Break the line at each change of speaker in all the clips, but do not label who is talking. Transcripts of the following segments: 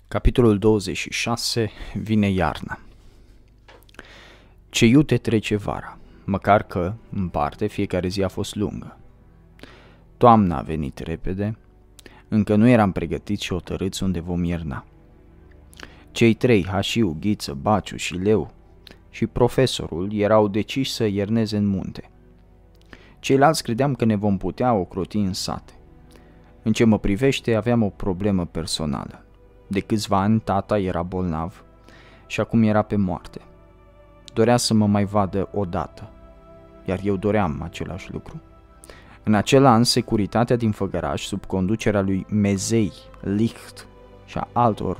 Capitolul 26. Vine iarna. Ce iute trece vara, măcar că, în parte, fiecare zi a fost lungă. Toamna a venit repede, încă nu eram pregătiți și hotărâți unde vom ierna. Cei trei, Hașiu, Ghiță, Baciu și Leu, și profesorul erau deciși să ierneze în munte. Ceilalți credeam că ne vom putea ocroti în sate. În ce mă privește, aveam o problemă personală. De câțiva ani tata era bolnav și acum era pe moarte. Dorea să mă mai vadă odată, iar eu doream același lucru. În acel an, securitatea din Făgăraș, sub conducerea lui Mezei, Licht și a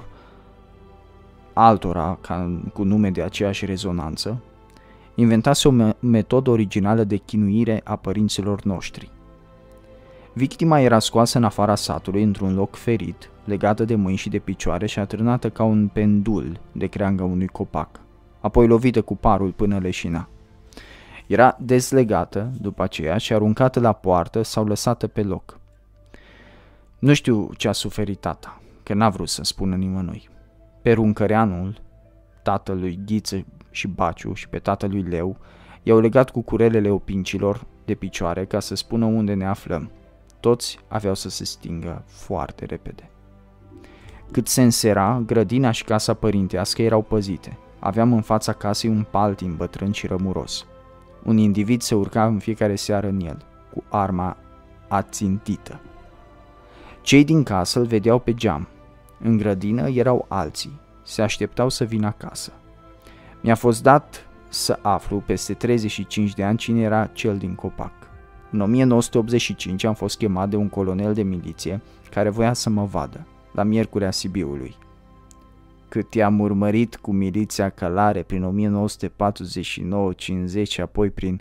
altora cu nume de aceeași rezonanță, inventase o metodă originală de chinuire a părinților noștri. Victima era scoasă în afara satului într-un loc ferit, legată de mâini și de picioare și atârnată ca un pendul de creangă unui copac, apoi lovită cu parul până leșina. Era dezlegată după aceea și aruncată la poartă sau lăsată pe loc. Nu știu ce a suferit tata, că n-a vrut să spună nimănui. Pe Runcăreanul, tatălui Ghiță și Baciu și pe tatălui Leu, i-au legat cu curelele opincilor de picioare ca să spună unde ne aflăm. Toți aveau să se stingă foarte repede. Cât se însera, grădina și casa părintească erau păzite. Aveam în fața casei un paltin bătrân și rămuros. Un individ se urca în fiecare seară în el, cu arma ațintită. Cei din casă îl vedeau pe geam. În grădină erau alții. Se așteptau să vină acasă. Mi-a fost dat să aflu peste 35 de ani cine era cel din copac. În 1985 am fost chemat de un colonel de miliție care voia să mă vadă, la Miercurea Sibiului. Cât i-am urmărit cu miliția călare prin 1949-50 și apoi prin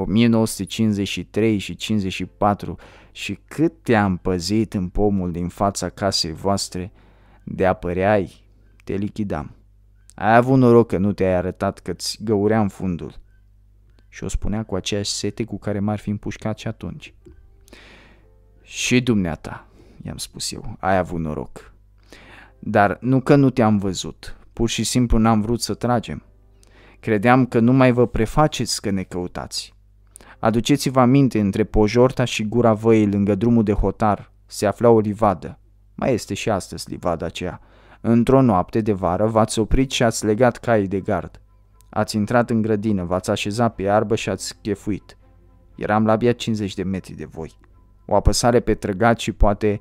1953 și 54 și cât te-am păzit în pomul din fața casei voastre, de apăreai, te lichidam. Ai avut noroc că nu te-ai arătat că-ți găuream fundul. Și o spunea cu aceeași sete cu care m-ar fi împușcat și atunci. Și dumneata, i-am spus eu, ai avut noroc. Dar nu că nu te-am văzut, pur și simplu n-am vrut să tragem. Credeam că nu mai vă prefaceți că ne căutați. Aduceți-vă aminte, între Pojorta și Gura Văii, lângă drumul de hotar, se afla o livadă. Mai este și astăzi livada aceea. Într-o noapte de vară v-ați oprit și ați legat caii de gard. Ați intrat în grădină, v-ați așezat pe iarbă și ați chefuit. Eram la abia 50 de metri de voi. O apăsare pe trăgat și poate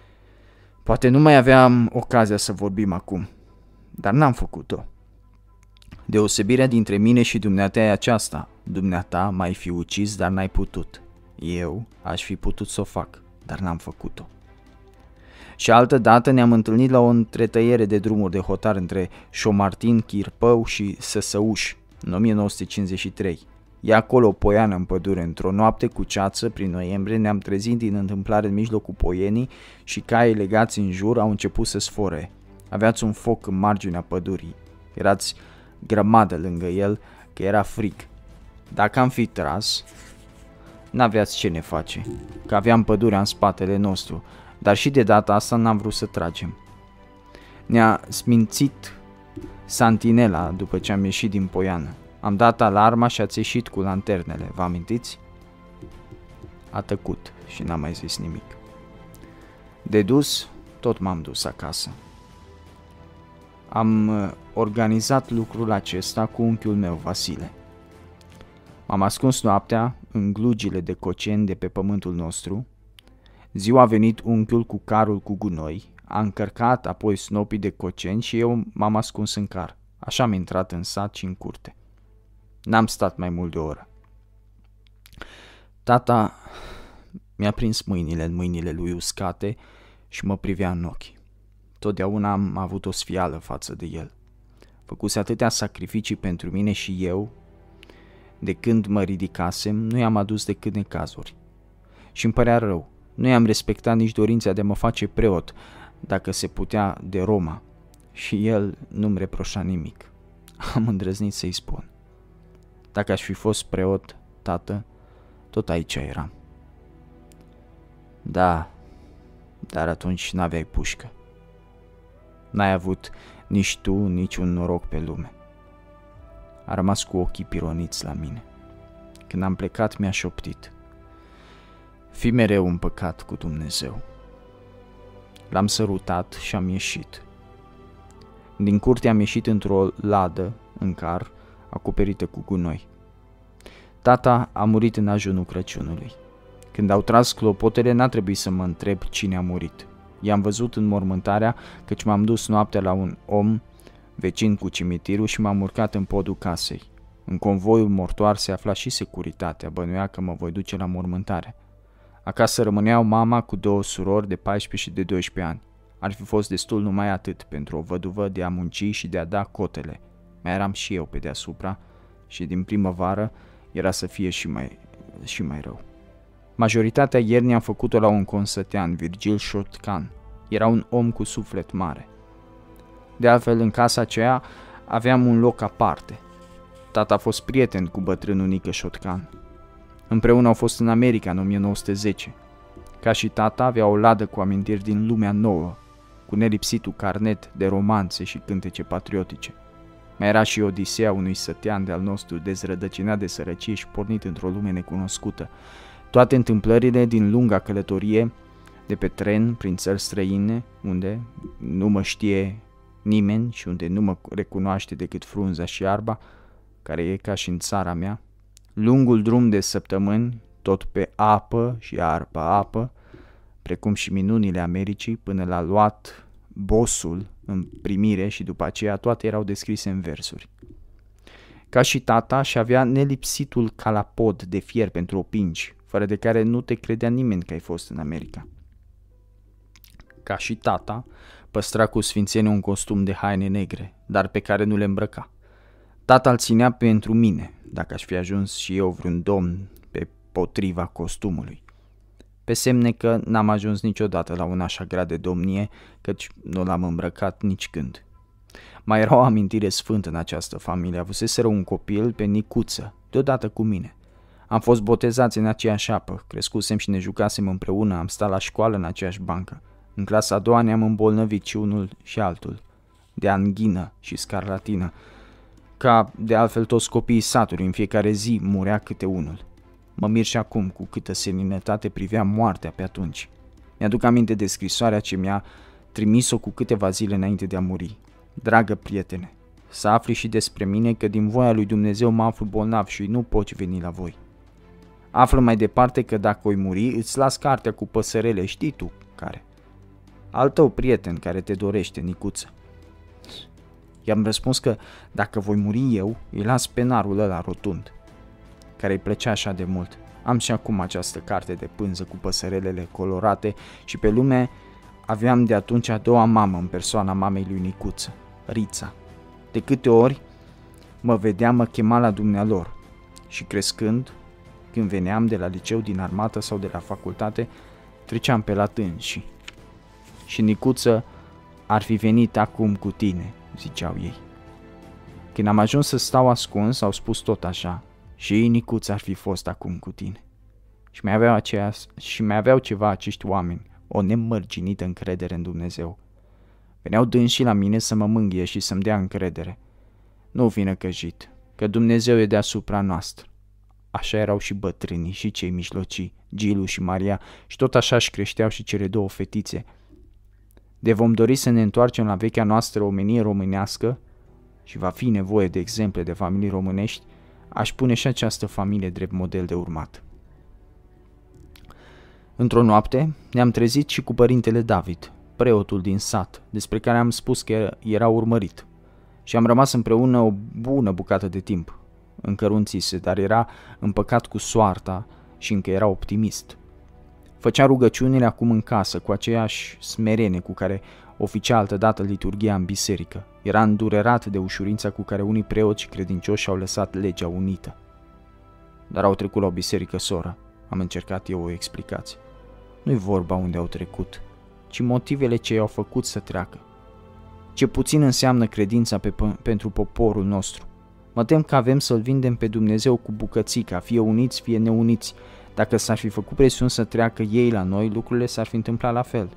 nu mai aveam ocazia să vorbim acum. Dar n-am făcut-o. Deosebirea dintre mine și dumneata e aceasta. Dumneata m-ai fi ucis, dar n-ai putut. Eu aș fi putut să o fac, dar n-am făcut-o. Și altă dată ne-am întâlnit la o întretăiere de drumuri de hotar între Șomartin, Chirpău și Săsăuș, în 1953. E acolo o poiană în pădure. Într-o noapte cu ceață, prin noiembrie, ne-am trezit din întâmplare în mijlocul poienii și caii legați în jur au început să sfore. Aveați un foc în marginea pădurii. Erați grămadă lângă el, că era frig. Dacă am fi tras, n-aveați ce ne face, că aveam pădurea în spatele nostru, dar și de data asta n-am vrut să tragem. Ne-a smințit santinela după ce am ieșit din poiană. Am dat alarma și ați ieșit cu lanternele, vă amintiți? A tăcut și n-a mai zis nimic. De dus, tot m-am dus acasă. Am organizat lucrul acesta cu unchiul meu, Vasile. M-am ascuns noaptea în glugile de coceni de pe pământul nostru. Ziua a venit unchiul cu carul cu gunoi, a încărcat apoi snopii de coceni și eu m-am ascuns în car. Așa am intrat în sat și în curte. N-am stat mai mult de o oră. Tata mi-a prins mâinile în mâinile lui uscate și mă privea în ochi. Totdeauna am avut o sfială față de el. Făcuse atâtea sacrificii pentru mine și eu, de când mă ridicasem, nu i-am adus decât necazuri. Și îmi părea rău. Nu i-am respectat nici dorința de a mă face preot, dacă se putea, de Roma. Și el nu-mi reproșa nimic. Am îndrăznit să-i spun. Dacă aș fi fost preot, tată, tot aici eram. Da, dar atunci n-aveai pușcă. N-ai avut nici tu niciun noroc pe lume. A rămas cu ochii pironiți la mine. Când am plecat mi-a șoptit: fii mereu în păcat cu Dumnezeu. L-am sărutat și am ieșit. Din curte am ieșit într-o ladă în car, acoperită cu gunoi. Tata a murit în ajunul Crăciunului. Când au tras clopotele, n-a trebuit să mă întreb cine a murit. I-am văzut în mormântarea, căci m-am dus noaptea la un om vecin cu cimitirul și m-am urcat în podul casei. În convoiul mortoar se afla și securitatea, bănuia că mă voi duce la mormântare. Acasă rămâneau mama cu 2 surori de 14 și de 12 ani. Ar fi fost destul numai atât pentru o văduvă de a munci și de a da cotele. Mai eram și eu pe deasupra și din primăvară era să fie și mai rău. Majoritatea iernii am făcut-o la un consătean, Virgil Șotcan. Era un om cu suflet mare. De altfel, în casa aceea aveam un loc aparte. Tata a fost prieten cu bătrânul Nică Șotcan. Împreună au fost în America în 1910. Ca și tata, avea o ladă cu amintiri din lumea nouă, cu nelipsitul carnet de romanțe și cântece patriotice. Mai era și Odiseea unui sătean de-al nostru dezrădăcinat de sărăcie și pornit într-o lume necunoscută. Toate întâmplările din lunga călătorie de pe tren prin țări străine, unde nu mă știe nimeni și unde nu mă recunoaște decât frunza și iarba, care e ca și în țara mea, lungul drum de săptămâni, tot pe apă și apă, precum și minunile Americii, până l-a luat bossul în primire și după aceea toate erau descrise în versuri. Ca și tata, și avea nelipsitul calapod de fier pentru opinci, fără de care nu te credea nimeni că ai fost în America. Ca și tata, păstra cu sfințenie un costum de haine negre, dar pe care nu le îmbrăca. Tata îl ținea pentru mine, dacă aș fi ajuns și eu vreun domn pe potriva costumului. Pe semne că n-am ajuns niciodată la un așa grad de domnie, căci nu l-am îmbrăcat nici când. Mai era o amintire sfântă în această familie. Avuseseră un copil pe Nicuță, deodată cu mine. Am fost botezați în aceeași apă, crescusem și ne jucasem împreună, am stat la școală în aceeași bancă. În clasa a doua ne-am îmbolnăvit și unul și altul, de anghină și scarlatină. Ca de altfel toți copiii satului, în fiecare zi murea câte unul. Mă mir și acum cu câtă seninătate priveam moartea pe atunci. Mi-aduc aminte de scrisoarea ce mi-a trimis-o cu câteva zile înainte de a muri. Dragă prietene, să afli și despre mine că din voia lui Dumnezeu mă aflu bolnav și nu poți veni la voi. Află mai departe că dacă oi muri, îți las cartea cu păsărele, știi tu care. Al tău prieten care te dorește, Nicuță. I-am răspuns că dacă voi muri eu, îi las penarul ăla rotund, care îi plăcea așa de mult. Am și acum această carte de pânză cu păsărelele colorate și pe lume aveam de atunci a doua mamă în persoana mamei lui Nicuță, Rița. De câte ori mă vedea, mă chema la dumnealor și crescând, când veneam de la liceu, din armată sau de la facultate, treceam pe la tânși. Și Nicuță ar fi venit acum cu tine, ziceau ei. Când am ajuns să stau ascuns, au spus tot așa, și Nicuță ar fi fost acum cu tine. Și mai aveau ceva acești oameni, o nemărginită încredere în Dumnezeu. Veneau dânsii la mine să mă mângâie și să-mi dea încredere. Nu fi năcăjit, că Dumnezeu e deasupra noastră. Așa erau și bătrânii și cei mijlocii, Gilu și Maria, și tot așa își creșteau și cele 2 fetițe. De vom dori să ne întoarcem la vechea noastră omenie românească, și va fi nevoie de exemple de familii românești, aș pune și această familie drept model de urmat. Într-o noapte ne-am trezit și cu părintele David, preotul din sat, despre care am spus că era urmărit, și am rămas împreună o bună bucată de timp. Încărunțise, dar era împăcat cu soarta și încă era optimist. Făcea rugăciunile acum în casă, cu aceeași smerenie cu care oficia altădată liturghia în biserică. Era îndurerat de ușurința cu care unii preoți credincioși au lăsat legea unită. Dar au trecut la o biserică soră. Am încercat eu o explicație. Nu-i vorba unde au trecut, ci motivele ce i-au făcut să treacă. Ce puțin înseamnă credința pentru poporul nostru. Mă tem că avem să-L vindem pe Dumnezeu cu bucățica, fie uniți, fie neuniți. Dacă s-ar fi făcut presiuni să treacă ei la noi, lucrurile s-ar fi întâmplat la fel.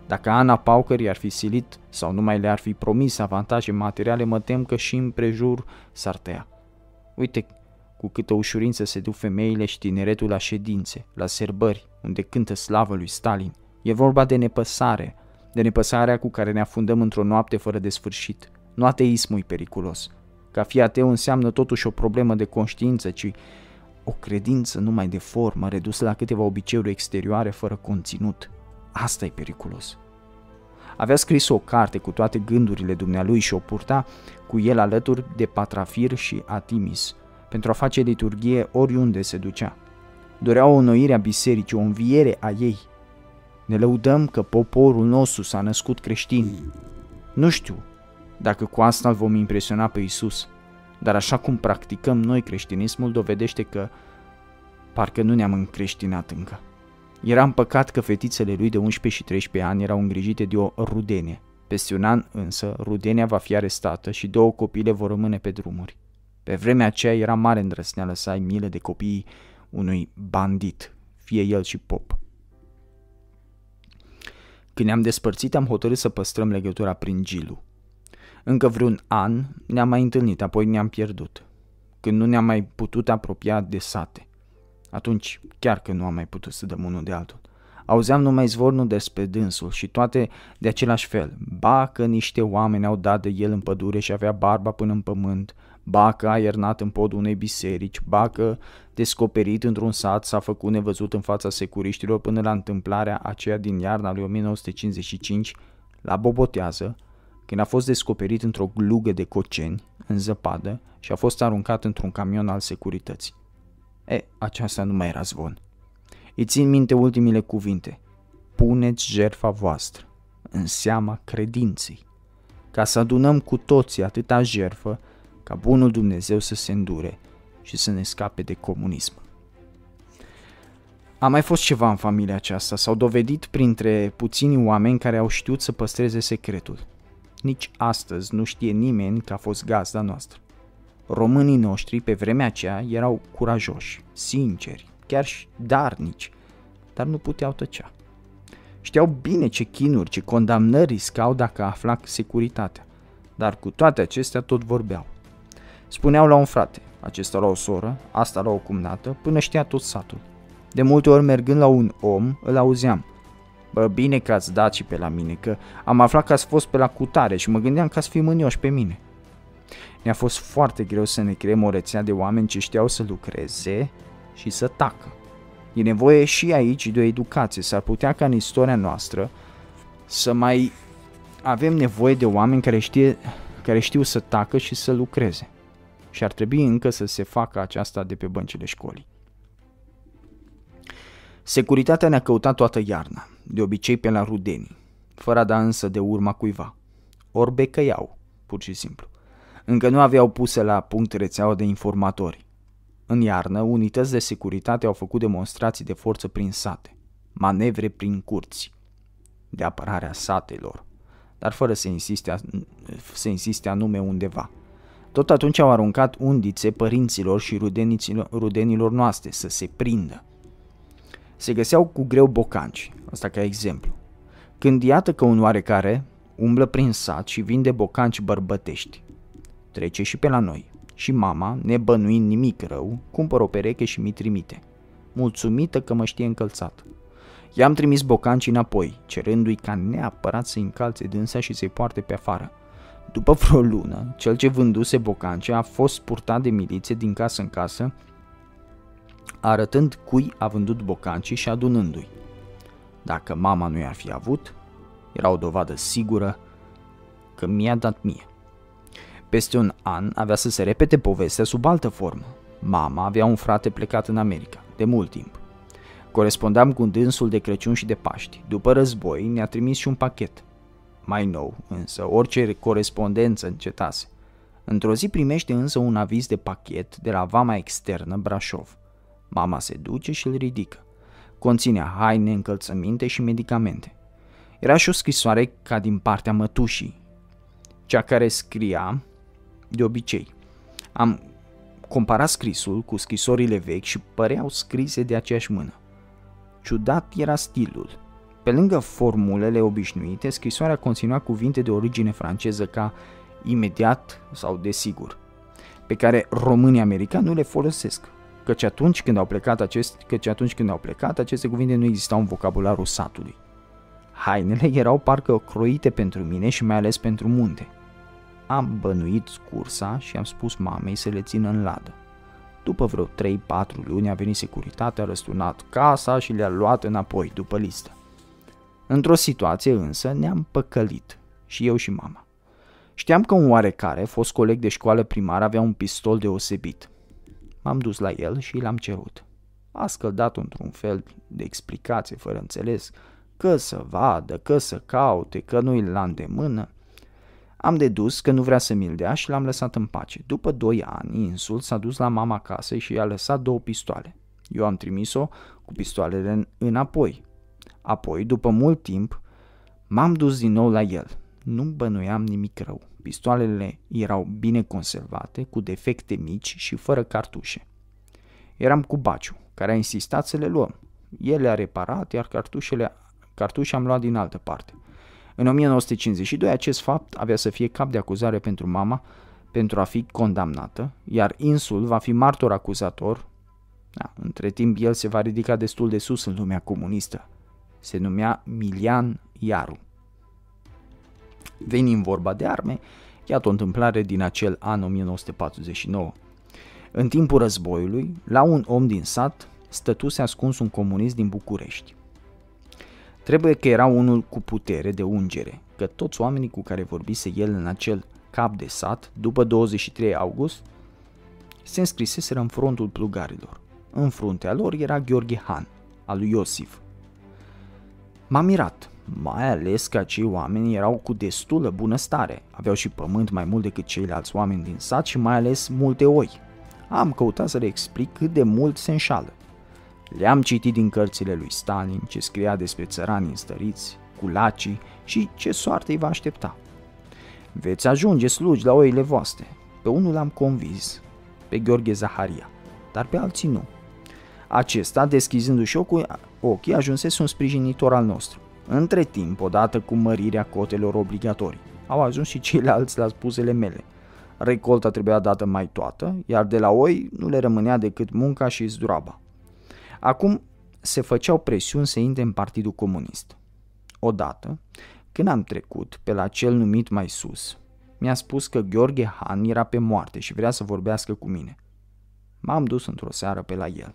Dacă Ana Pauker i-ar fi silit sau numai le-ar fi promis avantaje materiale, mă tem că și împrejur s-ar tăia. Uite cu câtă ușurință se duc femeile și tineretul la ședințe, la serbări, unde cântă slavă lui Stalin. E vorba de nepăsare, de nepăsarea cu care ne afundăm într-o noapte fără de sfârșit. Nu ateismul e periculos. Că a fi ateu înseamnă totuși o problemă de conștiință, ci o credință numai de formă, redusă la câteva obiceiuri exterioare fără conținut. Asta e periculos. Avea scris o carte cu toate gândurile dumnealui și o purta cu el alături de Patrafir și Atimis, pentru a face liturghie oriunde se ducea. Dorea o înnoire a bisericii, o înviere a ei. Ne lăudăm că poporul nostru s-a născut creștin. Nu știu dacă cu asta îl vom impresiona pe Iisus, dar așa cum practicăm noi creștinismul dovedește că parcă nu ne-am încreștinat încă. Era împăcat că fetițele lui de 11 și 13 ani erau îngrijite de o rudenie. Peste un an însă, rudenia va fi arestată și 2 copile vor rămâne pe drumuri. Pe vremea aceea era mare îndrăsneală să ai milă de copiii unui bandit, fie el și pop. Când ne-am despărțit, am hotărât să păstrăm legătura prin Gilu. Încă vreun an ne-am mai întâlnit, apoi ne-am pierdut. Când nu ne-am mai putut apropia de sate. Atunci chiar că nu am mai putut să dăm unul de altul. Auzeam numai zvonul despre dânsul și toate de același fel. Ba că niște oameni au dat de el în pădure și avea barba până în pământ, ba că a iernat în podul unei biserici, ba că, descoperit într-un sat, s-a făcut nevăzut în fața securiștilor până la întâmplarea aceea din iarna lui 1955, la Bobotează, când a fost descoperit într-o glugă de coceni, în zăpadă, și a fost aruncat într-un camion al securității. Aceasta nu mai era zvon. Îi țin minte ultimile cuvinte. Puneți jertfa voastră în seama credinței, ca să adunăm cu toții atâta jertfă ca bunul Dumnezeu să se îndure și să ne scape de comunism. A mai fost ceva în familia aceasta, s-au dovedit printre puțini oameni care au știut să păstreze secretul. Nici astăzi nu știe nimeni că a fost gazda noastră. Românii noștri pe vremea aceea erau curajoși, sinceri, chiar și darnici, dar nu puteau tăcea. Știau bine ce chinuri, ce condamnări riscau dacă afla securitatea, dar cu toate acestea tot vorbeau. Spuneau la un frate, acesta la o soră, asta la o cumnată, până știa tot satul. De multe ori mergând la un om, îl auzeam. Bă, bine că ați dat și pe la mine, că am aflat că ați fost pe la cutare și mă gândeam că ați fi mânioși pe mine. Ne-a fost foarte greu să ne creăm o rețea de oameni ce știau să lucreze și să tacă. E nevoie și aici de o educație. S-ar putea ca în istoria noastră să mai avem nevoie de oameni care știu să tacă și să lucreze. Și ar trebui încă să se facă aceasta de pe băncile școlii. Securitatea ne-a căutat toată iarna, de obicei pe la rudenii, fără a da însă de urma cuiva. Ori becăiau, pur și simplu. Încă nu aveau puse la punct rețeaua de informatori. În iarnă, unități de securitate au făcut demonstrații de forță prin sate, manevre prin curți, de apărare a satelor, dar fără să insiste anume undeva. Tot atunci au aruncat undițe părinților și rudenilor noastre să se prindă. Se găseau cu greu bocanci, asta ca exemplu. Când iată că un oarecare umblă prin sat și vinde bocanci bărbătești, trece și pe la noi. Și mama, nebănuind nimic rău, cumpără o pereche și mi trimite, mulțumită că mă știe încălțat. I-am trimis bocanci înapoi, cerându-i ca neapărat să-i încalțe dânsa și să-i poarte pe afară. După vreo lună, cel ce vânduse bocanci a fost purtat de miliție din casă în casă, arătând cui a vândut bocancii și adunându-i. Dacă mama nu i-ar fi avut, era o dovadă sigură că mi-a dat mie. Peste un an avea să se repete povestea sub altă formă. Mama avea un frate plecat în America, de mult timp. Corespondam cu dânsul de Crăciun și de Paști. După război ne-a trimis și un pachet. Mai nou, însă, orice corespondență încetase. Într-o zi primește însă un aviz de pachet de la vama externă Brașov. Mama se duce și îl ridică. Conținea haine, încălțăminte și medicamente. Era și o scrisoare ca din partea mătușii, cea care scria de obicei. Am comparat scrisul cu scrisorile vechi și păreau scrise de aceeași mână. Ciudat era stilul. Pe lângă formulele obișnuite, scrisoarea conținea cuvinte de origine franceză ca imediat sau desigur, pe care românii americani nu le folosesc, căci atunci când au plecat, aceste cuvinte nu existau în vocabularul satului. Hainele erau parcă croite pentru mine și mai ales pentru munte. Am bănuit cursa și am spus mamei să le țină în ladă. După vreo 3-4 luni a venit securitatea, a răsturnat casa și le-a luat înapoi după listă. Într-o situație însă ne-am păcălit, și eu și mama. Știam că un oarecare, fost coleg de școală primară, avea un pistol deosebit. M-am dus la el și l-am cerut. A scăldat într-un fel de explicație fără înțeles, că să vadă, că să caute, că nu-i la îndemână. Am dedus că nu vrea să mi-l dea și l-am lăsat în pace. După 2 ani, insul s-a dus la mama acasă și i-a lăsat 2 pistoale. Eu am trimis-o cu pistoalele înapoi. Apoi, după mult timp, m-am dus din nou la el. Nu bănuiam nimic rău. Pistoalele erau bine conservate, cu defecte mici și fără cartușe. Eram cu Baciu, care a insistat să le luăm. El le-a reparat, iar cartușe am luat din altă parte. În 1952 acest fapt avea să fie cap de acuzare pentru mama pentru a fi condamnată, iar insul va fi martor acuzator. Între timp el se va ridica destul de sus în lumea comunistă. Se numea Milian Iaru. Venind vorba de arme, iată o întâmplare din acel an 1949. În timpul războiului, la un om din sat stătuse ascuns un comunist din București. Trebuie că era unul cu putere de ungere, că toți oamenii cu care vorbise el în acel cap de sat, după 23 august, se înscriseseră în frontul plugarilor. În fruntea lor era Gheorghe Han, al lui Iosif. M-a mirat, mai ales că acei oameni erau cu destulă bunăstare, aveau și pământ mai mult decât ceilalți oameni din sat și mai ales multe oi. Am căutat să le explic cât de mult se înșală. Le-am citit din cărțile lui Stalin ce scria despre țăranii înstăriți, culacii și ce soartă îi va aștepta. Veți ajunge slugi la oile voastre. Pe unul l-am convins, pe Gheorghe Zaharia, dar pe alții nu. Acesta, deschizându-și ochii, ajunsese un sprijinitor al nostru. Între timp, odată cu mărirea cotelor obligatorii, au ajuns și ceilalți la spusele mele. Recolta trebuia dată mai toată, iar de la oi nu le rămânea decât munca și zdroaba. Acum se făceau presiuni să intre în Partidul Comunist. Odată, când am trecut pe la cel numit mai sus, mi-a spus că Gheorghe Han era pe moarte și vrea să vorbească cu mine. M-am dus într-o seară pe la el.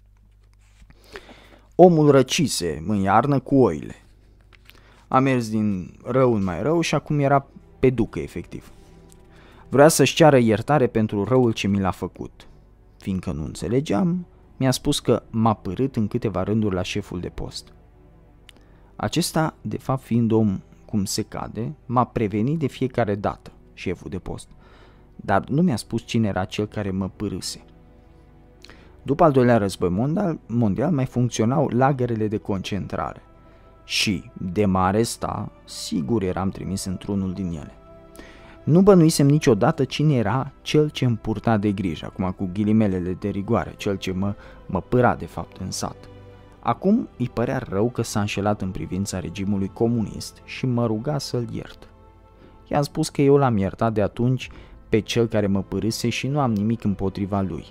Omul răcise în iarnă cu oile. A mers din rău în mai rău și acum era pe ducă efectiv. Vrea să-și ceară iertare pentru răul ce mi l-a făcut. Fiindcă nu înțelegeam, mi-a spus că m-a părât în câteva rânduri la șeful de post. Acesta, de fapt fiind om cum se cade, m-a prevenit de fiecare dată, șeful de post, dar nu mi-a spus cine era cel care mă pârâse. După al doilea război mondial mai funcționau lagărele de concentrare și, de mă aresta, sigur eram trimis într-unul din ele. Nu bănuisem niciodată cine era cel ce îmi purta de grijă, acum cu ghilimelele de rigoare, cel ce mă pâra de fapt în sat. Acum îi părea rău că s-a înșelat în privința regimului comunist și mă ruga să-l iert. I-am spus că eu l-am iertat de atunci pe cel care mă pârâse și nu am nimic împotriva lui.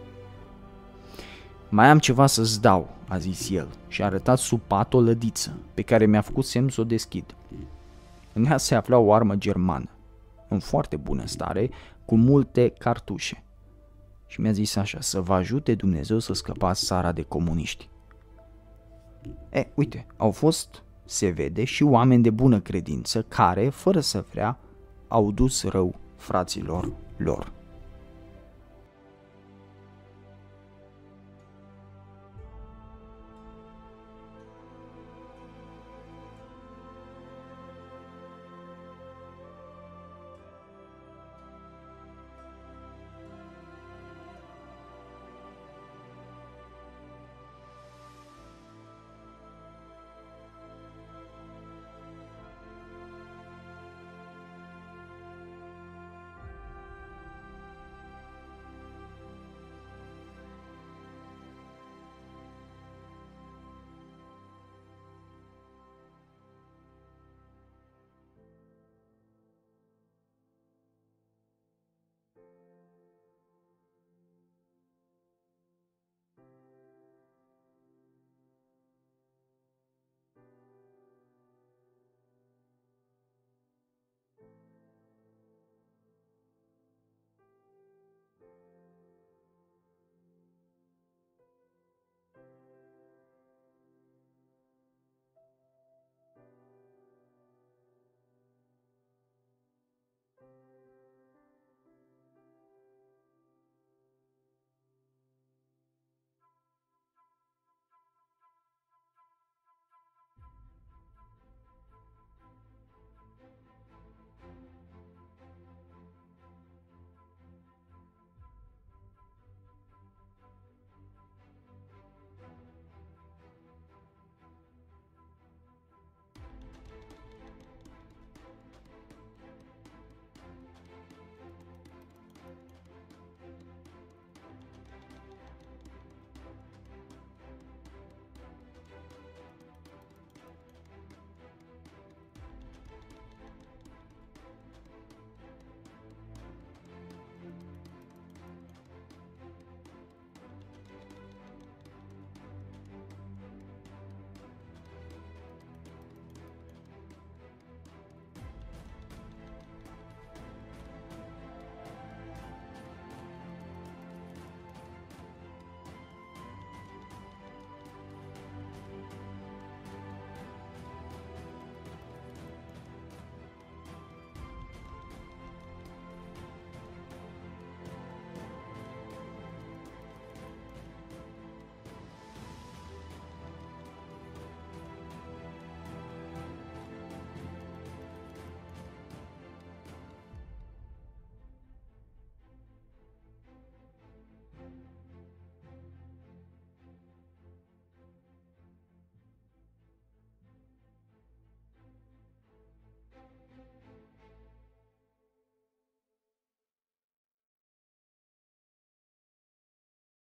Mai am ceva să-ți dau, a zis el și a arătat sub pat o lădiță pe care mi-a făcut semn să o deschid. În ea se afla o armă germană, în foarte bună stare, cu multe cartușe. Și mi-a zis așa, să vă ajute Dumnezeu să scăpați țara de comuniști. Uite, au fost, se vede, și oameni de bună credință care, fără să vrea, au dus rău fraților lor.